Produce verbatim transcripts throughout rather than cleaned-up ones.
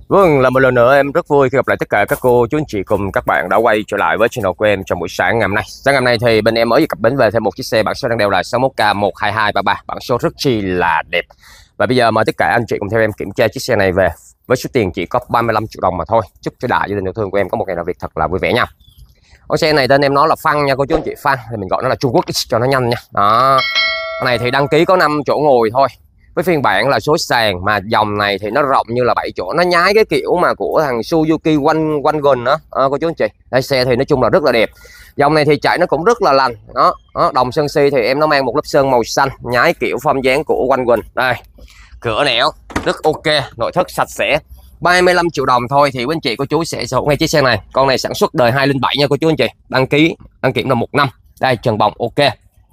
Vâng, là một lần nữa em rất vui khi gặp lại tất cả các cô, chú anh chị cùng các bạn đã quay trở lại với channel của em trong buổi sáng ngày hôm nay. Sáng ngày hôm nay thì bên em mới cập bến về thêm một chiếc xe bản số đang đeo là sáu mốt K một hai hai ba ba, bản số rất chi là đẹp. Và bây giờ mời tất cả anh chị cùng theo em kiểm tra chiếc xe này về với số tiền chỉ có ba mươi lăm triệu đồng mà thôi. Chúc cho đại gia đình yêu thương của em có một ngày làm việc thật là vui vẻ nha. Con xe này tên em nói là Phăng nha cô chú anh chị, Phăng thì mình gọi nó là Trung Quốc X cho nó nhanh nha. Đó. Con này thì đăng ký có năm chỗ ngồi thôi. Với phiên bản là số sàn mà dòng này thì nó rộng như là bảy chỗ, nó nhái cái kiểu mà của thằng Suzuki One Wagon đó à, cô chú anh chị. Đây xe thì nói chung là rất là đẹp. Dòng này thì chạy nó cũng rất là lành đó, đó. Đồng sơn si thì em nó mang một lớp sơn màu xanh nhái kiểu form dáng của Wagon. Đây cửa nẻo rất ok, nội thất sạch sẽ. ba mươi lăm triệu đồng thôi thì quý anh chị cô chú sẽ sở hữu ngay chiếc xe này. Con này sản xuất đời hai không bảy nha cô chú anh chị, đăng ký đăng kiểm là một năm. Đây trần bồng ok.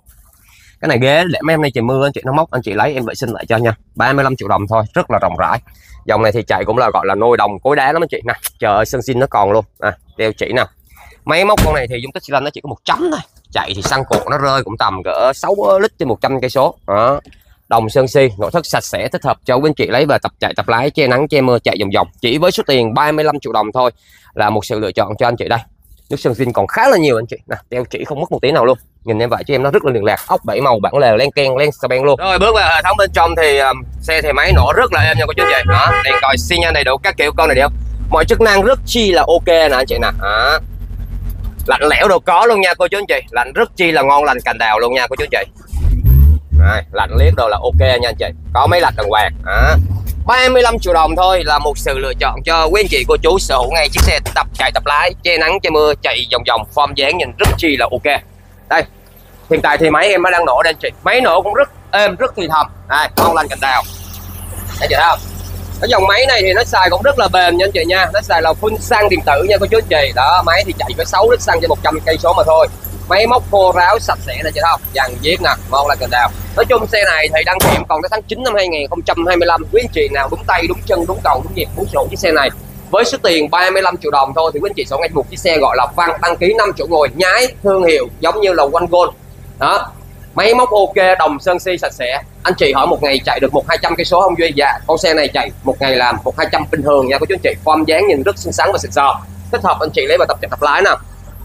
Cái này ghế để mấy em nay trời mưa anh chị nó móc, anh chị lấy em vệ sinh lại cho nha. ba mươi lăm triệu đồng thôi, rất là rộng rãi. Dòng này thì chạy cũng là gọi là nôi đồng cối đá lắm anh chị nè. Trời ơi sân xin nó còn luôn. À, đeo chỉ nè. Máy móc con này thì dung tích xi lanh nó chỉ có một chấm thôi. Chạy thì xăng cộ nó rơi cũng tầm cỡ sáu lít trên một trăm cây số. Đó. Đồng sơn si, nội thất sạch sẽ, thích hợp cho quý anh chị lấy về tập chạy tập lái, che nắng che mưa chạy vòng vòng. Chỉ với số tiền ba mươi lăm triệu đồng thôi là một sự lựa chọn cho anh chị đây. Nước sơn zin còn khá là nhiều anh chị nè, đeo chỉ không mất một tí nào luôn. Nhìn em vậy cho em nó rất là liền lạc, ốc bảy màu bản lề len keng len xà beng luôn. Rồi bước vào hệ thống bên trong thì um, xe thì máy nổ rất là êm nha cô chú anh chị. Đó, đèn còi xi nhan đầy đủ các kiểu, con này đeo mọi chức năng rất chi là ok nè anh chị nè. Đó. Lạnh lẽo đồ có luôn nha cô chú anh chị, lạnh rất chi là ngon lành cành đào luôn nha cô chú anh chị. Đây, lạnh liếc đồ là ok nha anh chị, có máy lạnh đàng hoàng. Đó. ba mươi lăm triệu đồng thôi là một sự lựa chọn cho quý anh chị cô chú sở hữu ngay chiếc xe tập chạy tập lái, che nắng che mưa chạy vòng vòng, form dáng nhìn rất chi là ok. Đây hiện tại thì máy em nó đang nổ đây anh chị, máy nổ cũng rất êm rất thì thầm. Đây ngon lành cành đào, thấy chưa không? Cái dòng máy này thì nó xài cũng rất là bền nha anh chị nha, nó xài là full xăng điện tử nha cô chú anh chị. Đó, máy thì chạy với sáu lít xăng trên một trăm cây số mà thôi. Máy móc khô ráo sạch sẽ nè chị thấy không, dàn viết nè, ngon lành cành đào. Nói chung xe này thì đăng kiểm còn tới tháng chín năm hai nghìn không trăm hai mươi lăm. Quý anh chị nào đúng tay đúng chân đúng cầu đúng nhịp muốn sở hữu chiếc xe này với số tiền ba mươi lăm triệu đồng thôi thì quý anh chị sở hữu ngay một chiếc xe gọi là Văn, đăng ký năm chỗ ngồi, nhái thương hiệu giống như là Wagon. Đó, máy móc ok, đồng sơn si sạch sẽ. Anh chị hỏi một ngày chạy được một hai trăm cây số không Duy? Dạ, con xe này chạy một ngày làm một hai trăm bình thường nha cô chú anh chị. Form dáng nhìn rất xinh xắn và xịn sò, thích hợp anh chị lấy vào tập chạy tập lái nè.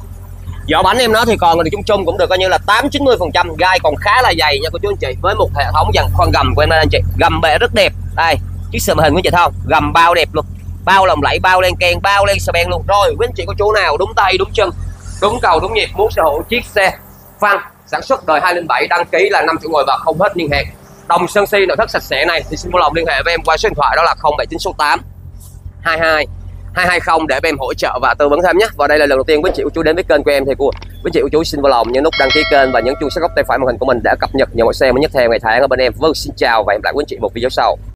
Vỏ bánh em nó thì còn được chung chung cũng được coi như là tám chín mươi phần trăm, gai còn khá là dày nha cô chú anh chị, với một hệ thống dàn khoan gầm của em đây anh chị, gầm bệ rất đẹp. Đây chiếc sườn hình của chị thấy không, gầm bao đẹp luôn, bao lồng lẫy, bao len keng, bao len xà beng luôn. Rồi quý anh chị cô chú nào đúng tay đúng chân đúng cầu đúng nhịp muốn sở hữu chiếc xe Văn sản xuất đời hai không bảy, đăng ký là năm chỗ ngồi và không hết niên hạn, đồng sơn si, nội thất sạch sẽ này thì xin vui lòng liên hệ với em qua số điện thoại đó là không bảy chín sáu tám hai hai hai hai không để em hỗ trợ và tư vấn thêm nhé. Và đây là lần đầu tiên quý anh chị cô chú đến với kênh của em thì cô quý anh chị cô chú xin vui lòng nhấn nút đăng ký kênh và nhấn chuông sát góc tay phải màn hình của mình để cập nhật những mẫu xe mới nhất theo ngày tháng ở bên em. Vâng, xin chào và hẹn gặp lại quý anh chị một video sau.